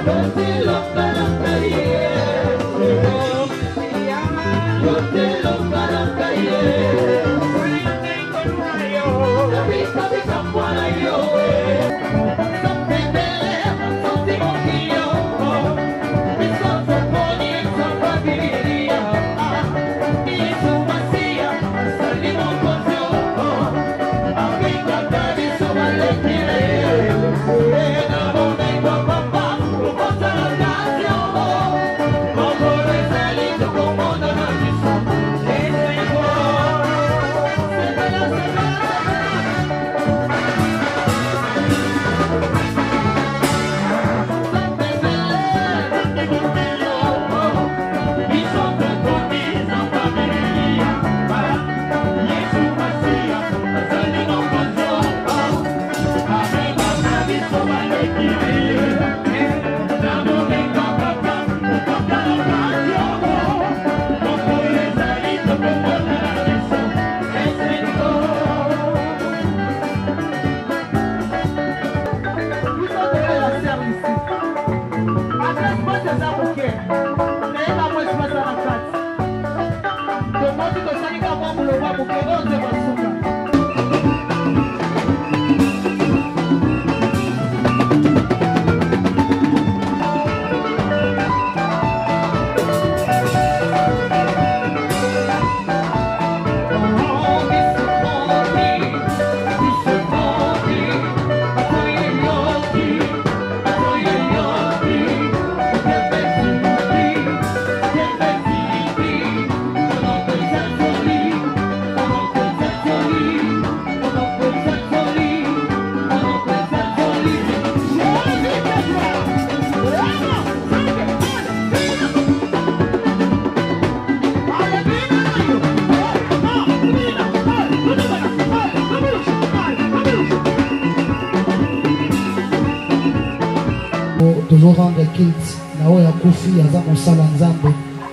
toujours rendre kilt na oya kufi aza mosala nzambe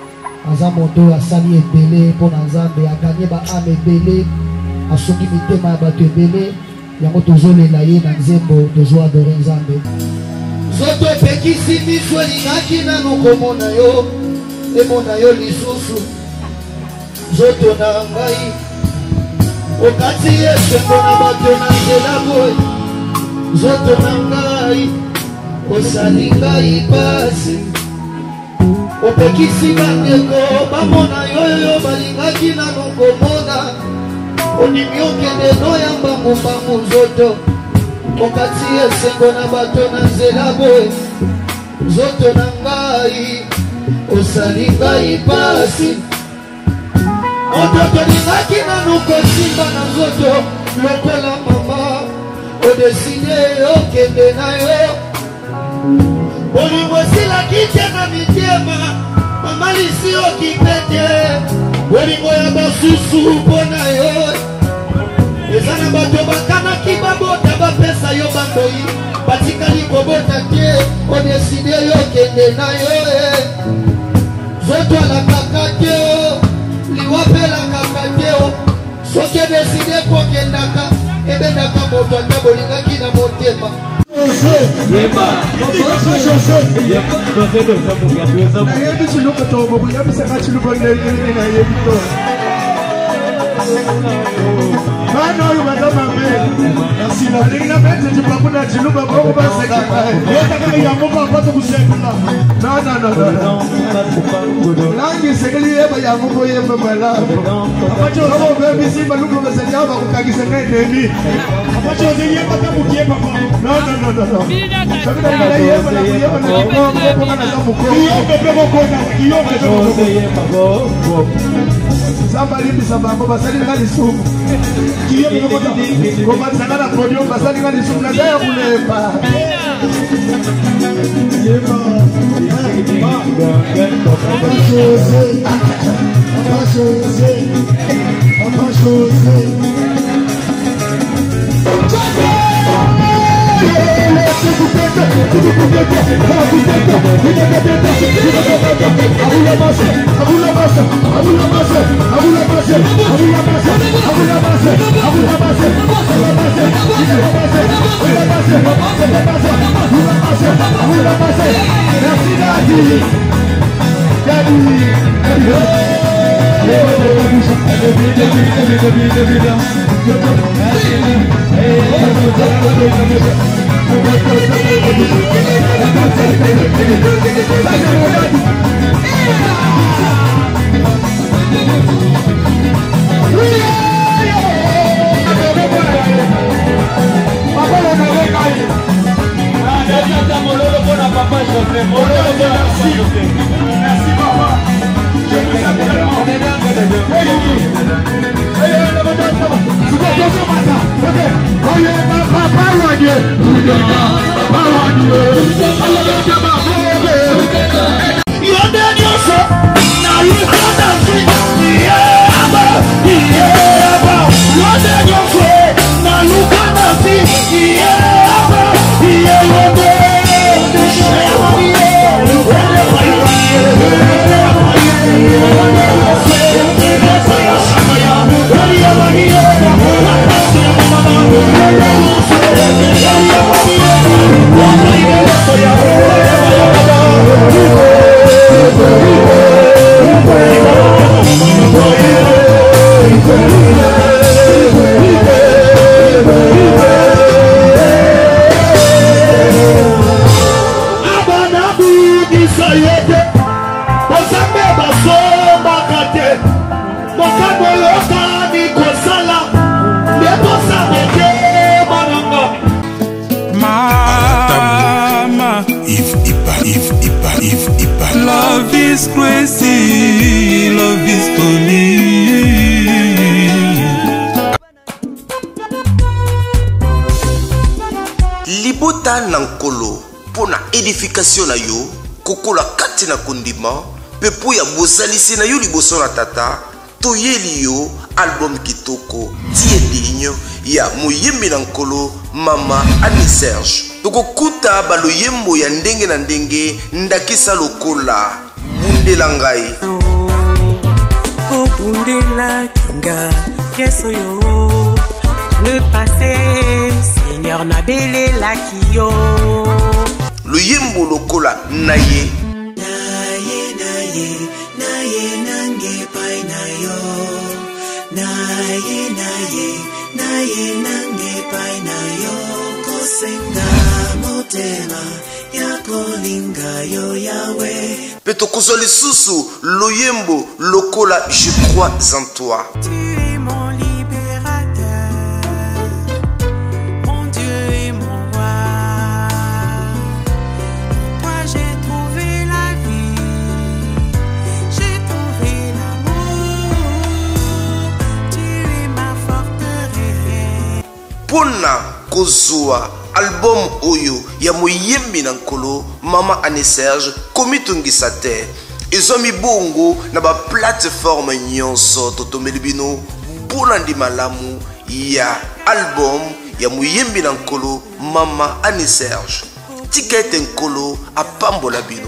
aza moto asali ebele mpona nzambe aganye ba ame ebele asungi mitema ya bato ebele yango tozolela ye na nzembo tozo adore nzambe zoto epekisi miso elingaki nano komona yo emona yo lisusu zoto na ngai okati esengo na bato na nzela boye zoto na ngai osali ngai pasi opekisi bandeko bamona yoyo balingaki nano komona ondimi okende noyamba mumbangu nzoto okati esengo na bato na nzela boye nzoto na ngai osali ngai pasi ototo lingaki nano kosimba na nzoto lokola mama odeside okende na yo olingo esilaki te na mitema mama lisi okipete olingo ya basusu mpona yo eza na bato bakanaki babota bapesa yo bandoi batikali kobota te odeside yo okende na yo zoto alakaka te liwapelakaka te soki edeside kokendaka ebendaka moto ata bolingaki na motema Mano oyo bazamambe alinga mete tipakuna chiluba boko baseka yetaka yamuka kwato kusekula no langi sekeli yeba yamuko yeba mala apacho robo bebi simba luko basajaba kukagisa neni apacho yeba tamukieba no sabida ngala yeba na yeba na ko kana zamuko yeba bebo kona yeba bebo samba limbisa bango basali ngali sumu kiyo bikota koma tsangana podium basali ngali sumu na daya kulemba yeba Let's Love is crazy, love is for me. Libota nankolo pona edification na yo kokola kati na kondima pepo ya bozalisi na yo liboso na tata toyeli yo album kitoko tie ligne ya moyembi nankolo mama Annie Serge tokokuta baloyembo ya ndenge na ndenge ndakisa lokola bundela ngai bundela kinga yeso yo le passé Seigneur na bele la kiyo loyembo lokola naye nange pai na yo naye nange pai na yo kosenga motema ya kolinga yo yawe peto kozoli susu loyembo lokola je crois en toi. Tu es mon libérateur, mon Dieu et mon roi. Toi j'ai trouvé la vie, j'ai trouvé l'amour. Tu es ma forteresse. Pona kozwa album oyo ya moyembi na nkolo mama Annie Serge komitungisa te ezomi bongo na ba plateforme nyonso totomeli bino mpona ndima malamu ya album ya moyembi na nkolo mama Annie Serge tika ete nkolo apambola bino.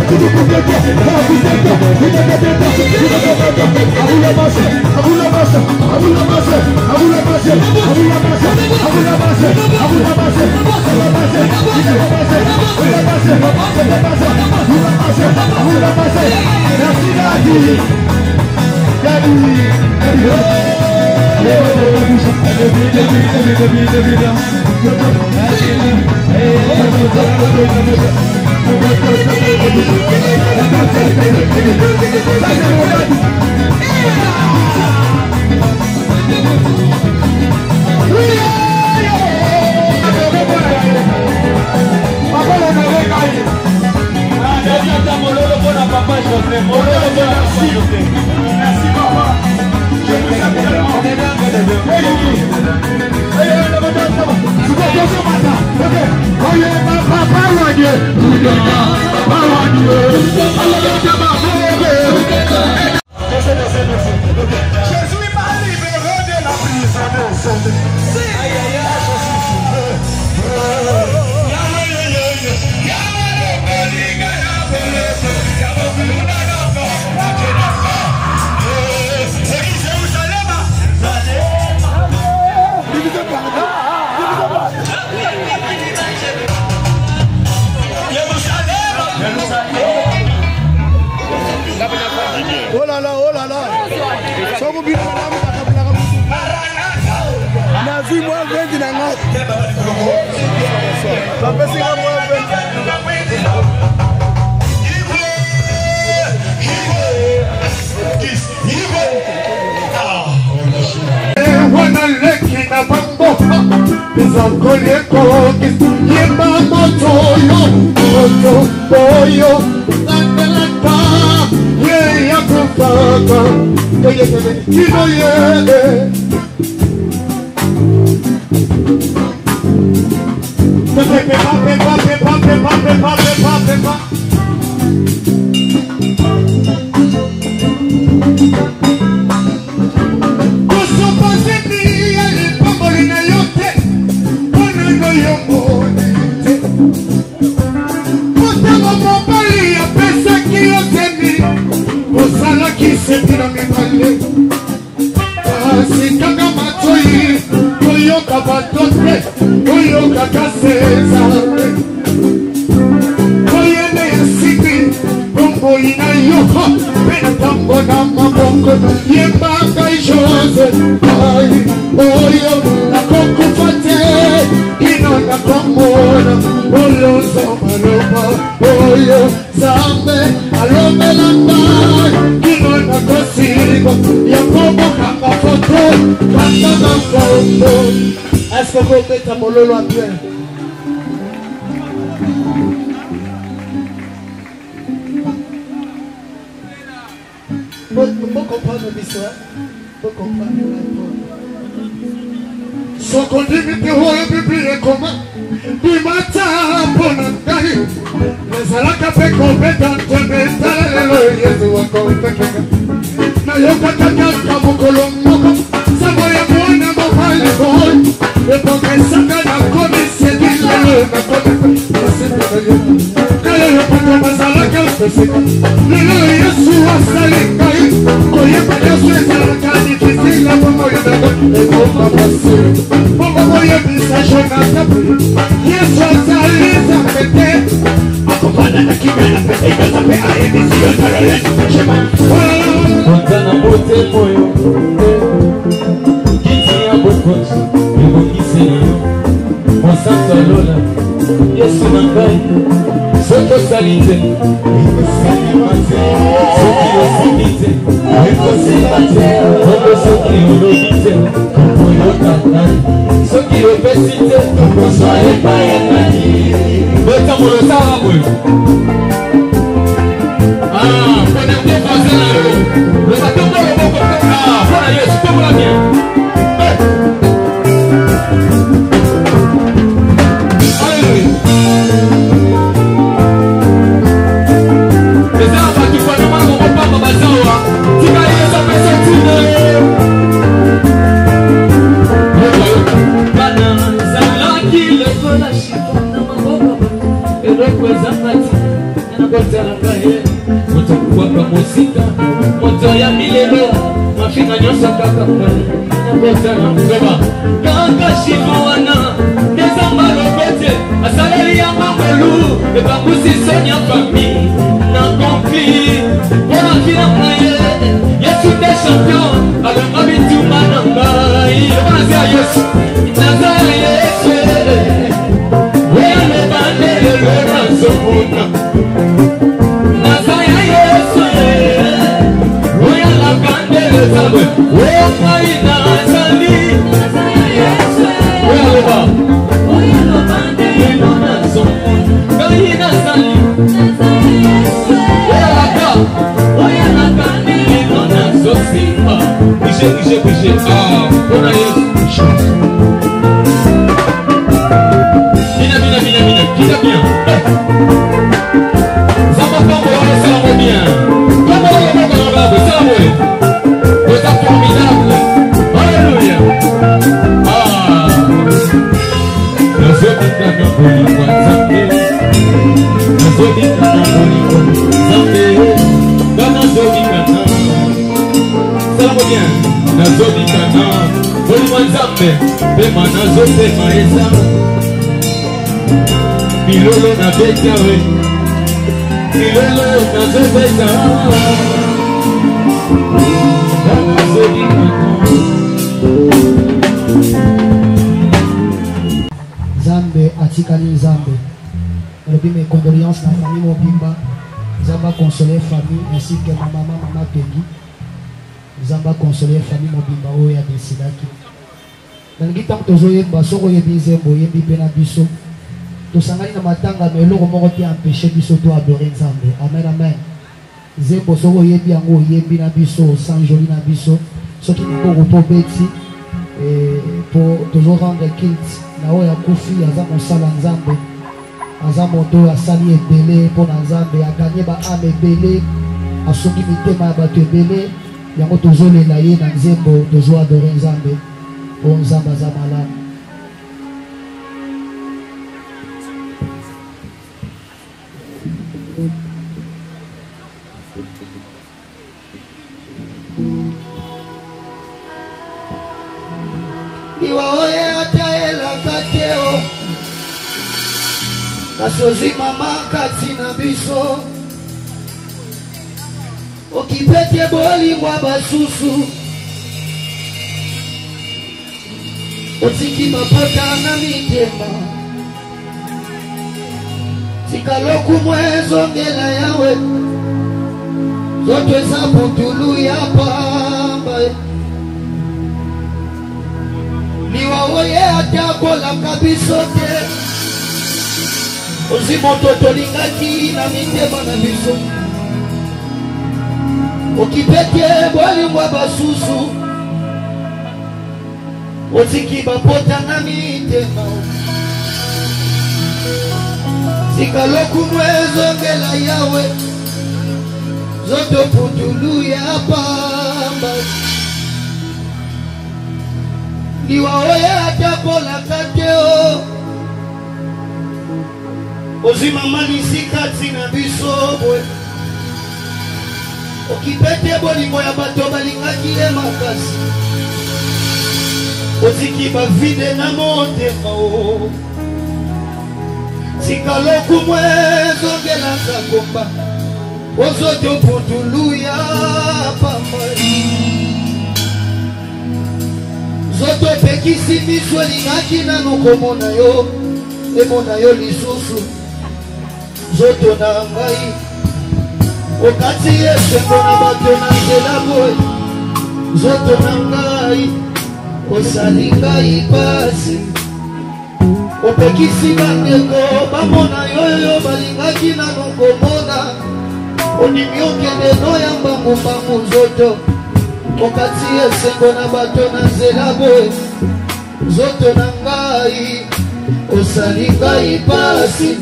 Est-ce que vous mettez mon lolo à pied? Vous comprenez l'histoire? Vous comprenez la so condividere Bibbia come di matta ponandai le sarà cape competente mentale lo Yesu wa competente na yo kakaka kamukolomoko saboya mwana mobile boy e porque saka na comisse di le na comisse kale yo puto masala kalpese le Yesu asalikai koye pa Yesu esaraka difficile la moyo da e como passer voy a pisar yo nada y eso saliza pete acompaña aquí me la pete y yo sabe a edición para la chema montana bote moyo kitia bokos yuko kiseyo mosanta lola yesu nangai soto salite iko salimate soki osimite iko simate odo soki olobite moyo tatari soki opesite tokozwa epai ya nani botamolo osala boyo mpona kokoza na yo lobatombola moko mpona yesu tombola bien ezala bato fanamako mopamba bazawa tika yeza pesa tina Zakati, and I got to Zambe atikali Zambe. Mes condoléances à la famille Mobimba. Zamba consoler famille ainsi que ma maman Peggy. Zamba consoler famille Mobimba où il y a des sidaki. Dans le temps que je soko yebi zembo yebi pena biso. To sangani na matanga mais loko moko ti empêcher biso to adorer Zambe. Amen amen. Zembo soko yebi yango yebi na biso sans joli na biso. Ce qui nous pour beti et pour toujours rendre culte na oya kufi aza mosala Nzambe. Aza moto asali ebele pour Nzambe a gagné ba ame ebele asoki mitema ya bato ebele yango tozolela ye na nzembo tozo adorer Nzambe pour Nzambe aza malamu. Iwaoye ataela kateo Nasozi mama katina biso Okipete boli mwa basusu Otiki mapota na mitema Tikaloku mwezo ngela yawe Zoto eza putulu ya pamba Niwaoye atakola kabiso te Ozimoto tolingaki na mitema na biso Okipete boli mwa basusu Otiki bapota na mitema Tikaloku mwezo ngela yawe Zoto putulu ya pamba Niwaoye atakola kateo Ozima malisi kati na biso bwe Okipete bolingo ya bato balingaki ye makasi Otiki bavide na motema o Tikaloku mwezo ngelaka komba Ozoto putulu ya pamba Zoto pekisi miso lingaki nanu komona yo Emona yo lisusu Zoto na ngai Okati esengo na bato na nzela boy Zoto na ngai Osali ngai pasi Opekisi bandeko bamona yo balingaki nanu komona Onimi okende no ya mbangu Zoto Okati esengo na bato na nzela boy Zoto na ngai Osali ngai pasi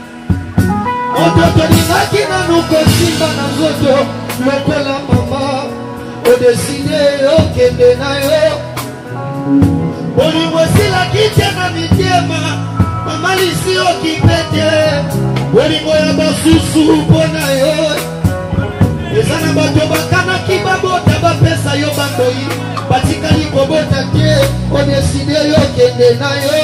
Ototo lingaki nanu kosimba na zoto Lokola mama Odeside okende na yo Olimwesila kite na mitema Mama lisi okipete Olingo ya basusu pona yo ezana bato bakanaki babota bapesa yo bandoi batikali kobota te odeside yo kende na yo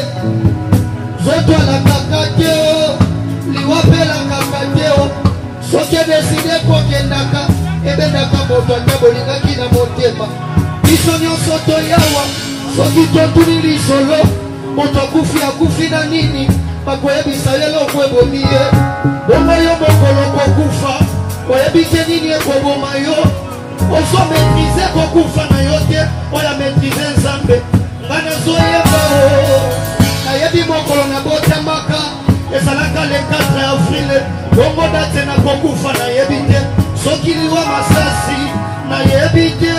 zotwalakaka te liwapelakaka te soki edeside kokendaka ebendaka moto ata bolingaki na motema biso nyonso toyawa soki totuni lisolo moto akufi na nini bakoyebisa ye eloko ebomi ye bongo yo mokolo kokufa oyebi te nini ekoboma yo ozometrize kokufa na yo te oya metrize nzambe nga nazoyeba nayebi mokolo nabotamaka ezalaka le 4 avril bongo date na kokufa nayebi te soki liwa masasi nayebi te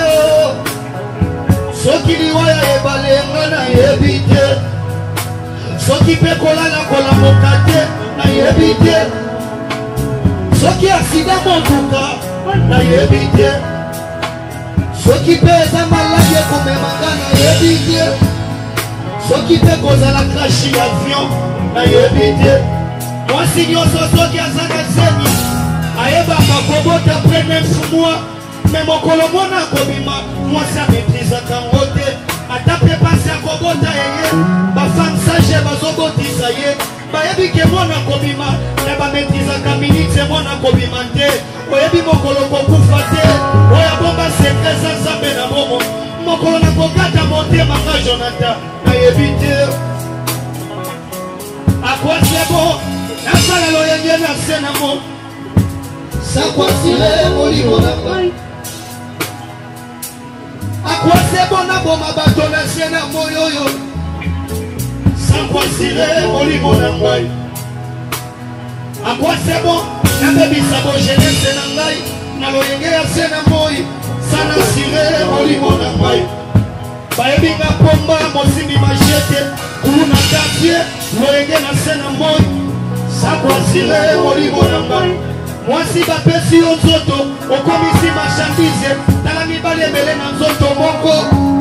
soki liwa ya ebale nga nayebi te soki mpe kolala kolamoka te nayebi te soki aksida motuka nayebi te soki mpe eza maladi ekomemanga nayebi te soki mpe kozala krashi ya avion nayebi te mwasi nyonso soki aza na zemi ayebaka kobota apres 9 mois me mokolo mona kobima mwasi ametrizaka ngo te ata mpe pasi akobota yeye bafame sage bazobotisa ye bayebi ke mwana kobima na bametrizaka minite mwana kobima te oyebi mokolo kokufa te oyo bomba sekre za nzambe na momo mokolo na kokata motema nga Jonathan nayebi te akwasebo nasala loyenge na se na mo sakwasile molimo na ngai akwasebo na boma bato na se na moyoyo sakwasile molimo na ngai akwasebo nabebisa bojenese na ngai na loyenge ya se na moi sana sile molimo na ngai bayebi nga pomba mosimbi machete kulu na quartier loyenge na se na moi sakwasile molimo na ngai mwasi bapesi yo nzoto okomisi marchandise tala mibali ebele na nzoto moko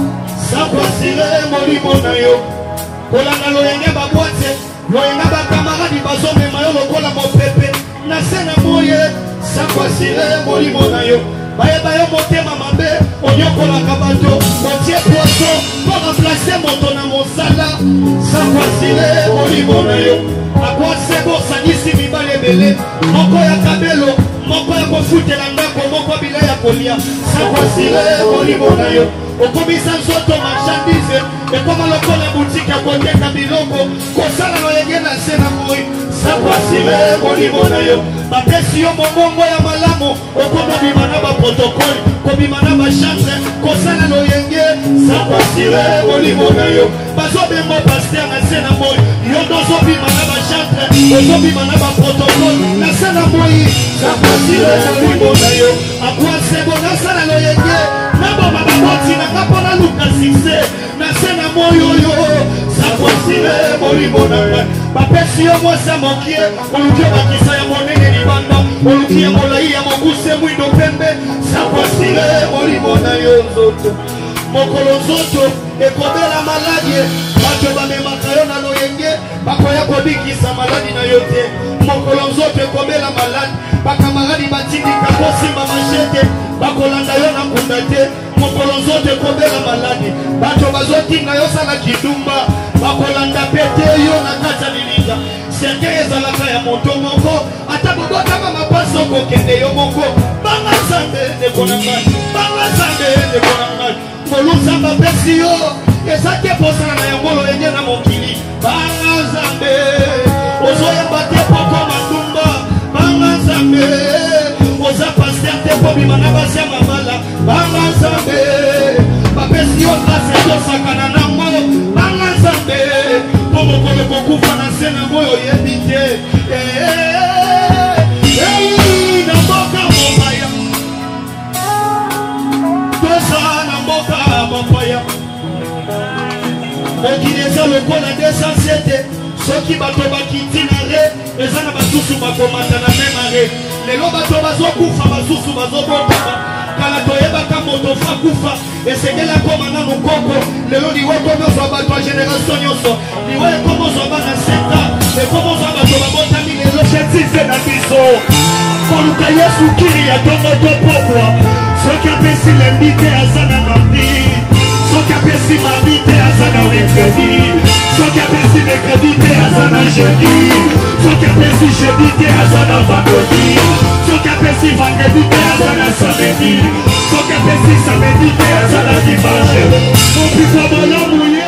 sakwasile molimo na yo kolanda loyenge babwate loyenga bakamaradi bazomema yo lokola mopepe na se na moye sakwasile molimo na yo bayeba yo motema mabe onyokolaka bato otie poso mpo remplace moto na mosala sakwasile molimo na yo akwasebo osangisi mibali ebele moko ya kabelo moko ya kofutela ndako moko bila ya kolia sakwasile molimo na yo okomisa nzoto marchandise ekoma lokola butike ya koteka biloko kosala loyenge na se na moi sakwasile molimo na yo bapesi yo momongo ya malamu okomobima na baprotokole kobima na bachantre kosala loyenge sakwasile molimo na yo bazobengo paster na se na moi yo dozobima na bachantre ozobima na baprotokole na se na moi sakwasile molimo na yo akwasebo nasala loyenge naboma baboti nanga mpona luka sukse na se na moi oyo sakwasile molimo na ngai bapesi yo mwasi ya mokie oluki ya bakisa ya monene libanda oluki ya molai ya mokuse mwindo pembe sakwasile molimo na yo nzoto mokolo nzoto ekobela maladi bato bamemaka yo na loyenge bakoya kobikisa maladi na yo te mokolo nzoto ekobela maladi bakamaradi batindika kosimba mashete bakolanda yo na kunda te mokolo nzoto ekobela maladi bato bazotinga yo sala kidumba bakolanda pete yo na kati ya lilinga senge ezalaka ya moto moko ata bobotama mapasi okokende yo moko banga nzambe ndeko na ngai banga nzambe ndeko na ngai moluzamba pesi yo eza te posala na yango loyenge na mokili banga nzambe ozoyamba te poko matumba banga nzambe oza paster te kobima na basi ya mabala banga nzambe bapesi yo grase etosakana nango banga nzambe mpo mokolo kokufa na se na moyo oyebi te na mboka mopaya toza na mboka mopaya mokili eza lokola 207 soki bato bakiti na re eza na basusu bakomata na meme re lelo bato bazokufa basusu bazobotama kala toyebaka moto fa kufa esengeli akoma nanu koko lelo liwe ekomozwa bato ya generation nyonso liwe ekomozwa bana 7 ans ekomozwa bato babotami lelo size na biso koluka yesu kiri ya tongo topokwa soki apesi lendi te aza na mardi soki apesi mardi te aza na mercredi soki apesi mercredi te aza na jeudi soki apesi jeudi te aza na vendredi soki apesi vendredi te aza na samedi soki apesi samedi te aza na dimanche mopikwa bolamu ye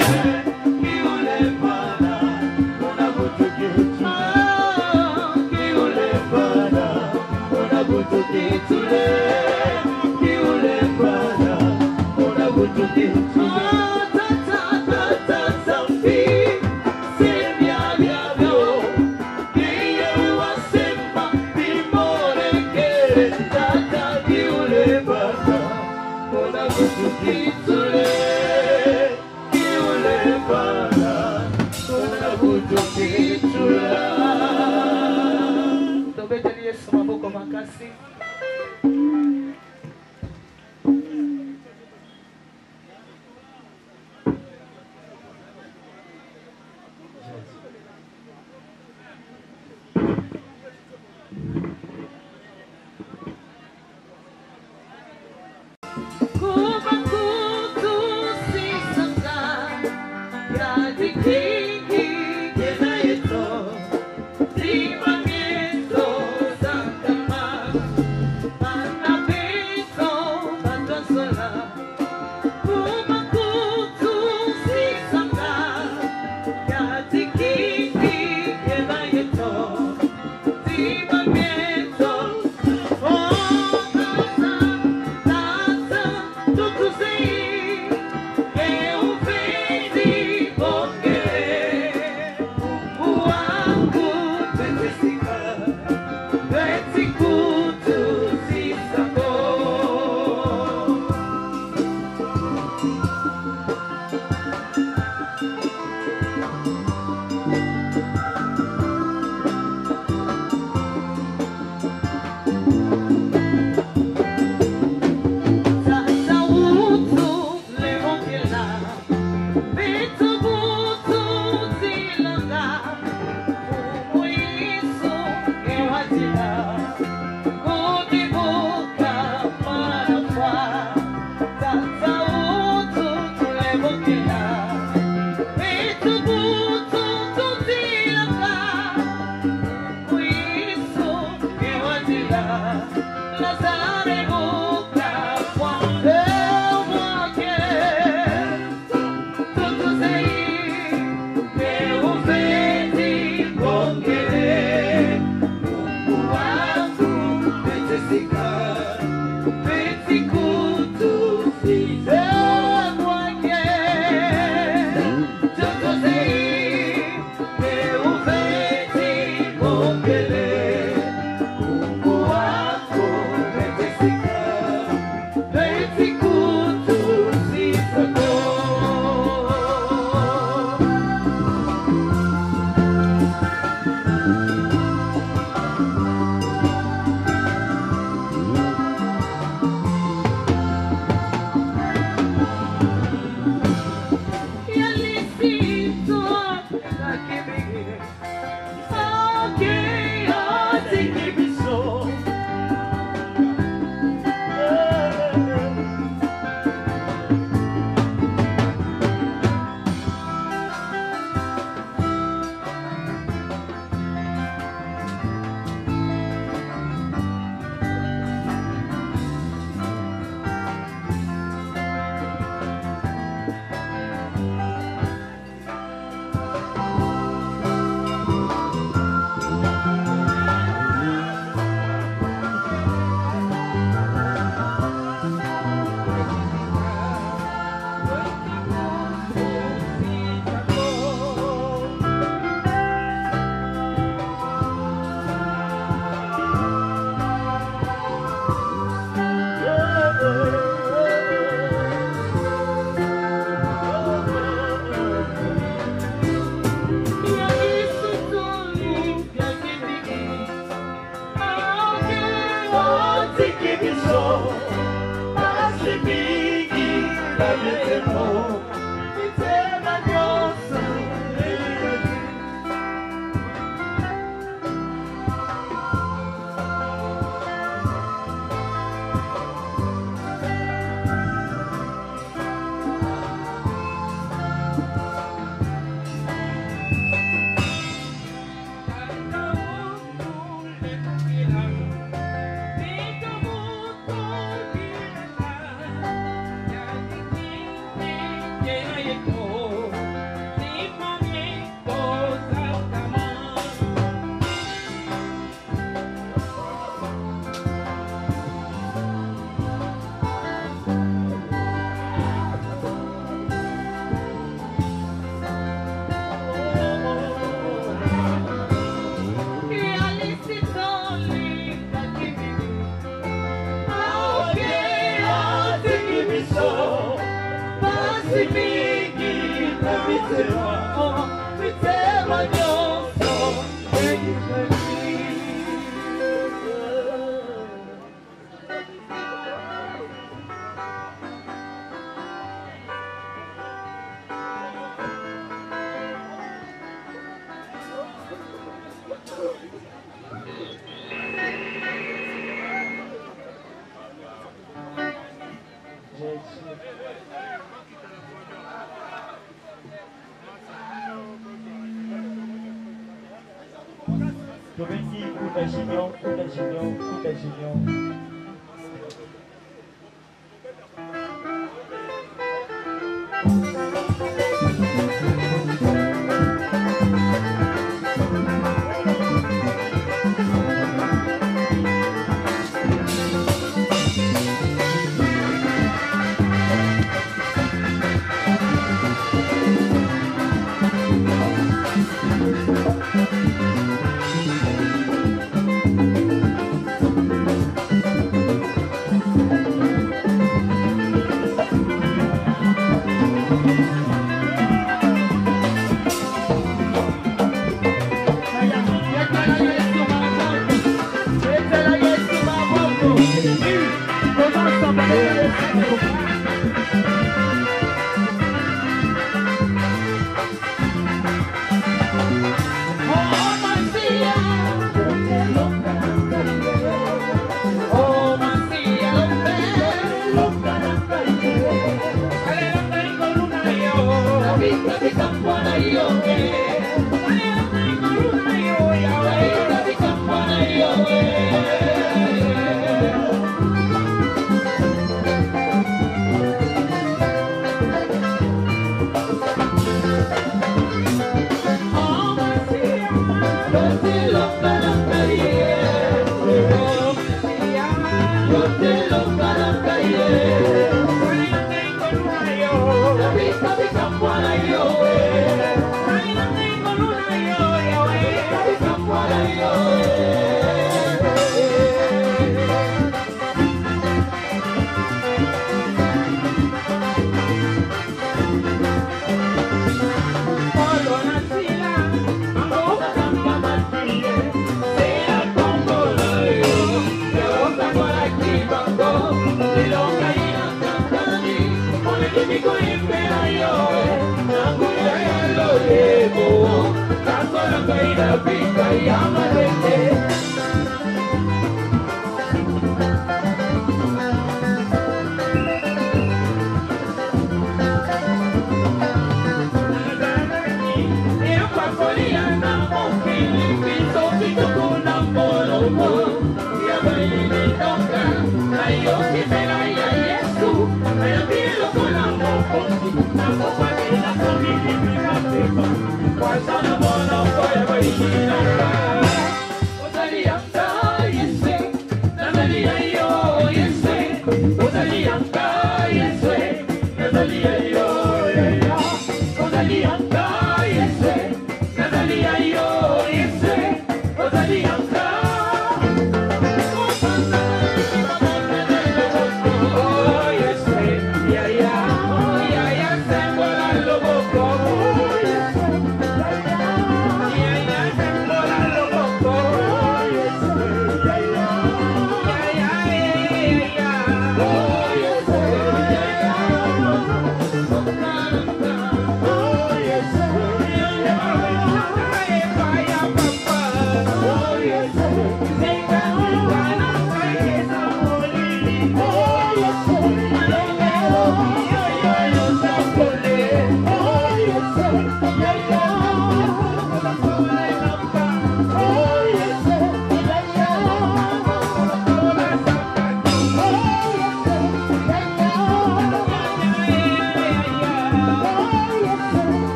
Yeah.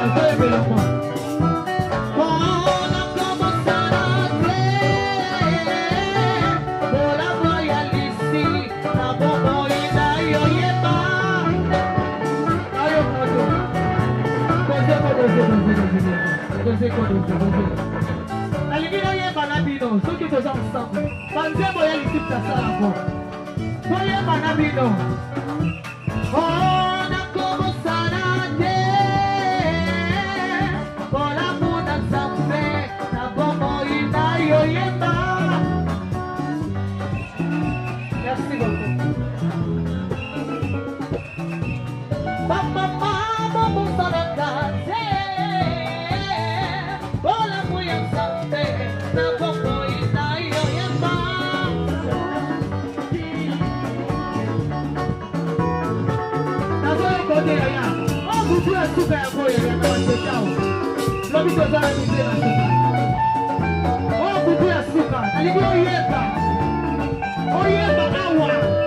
Oh,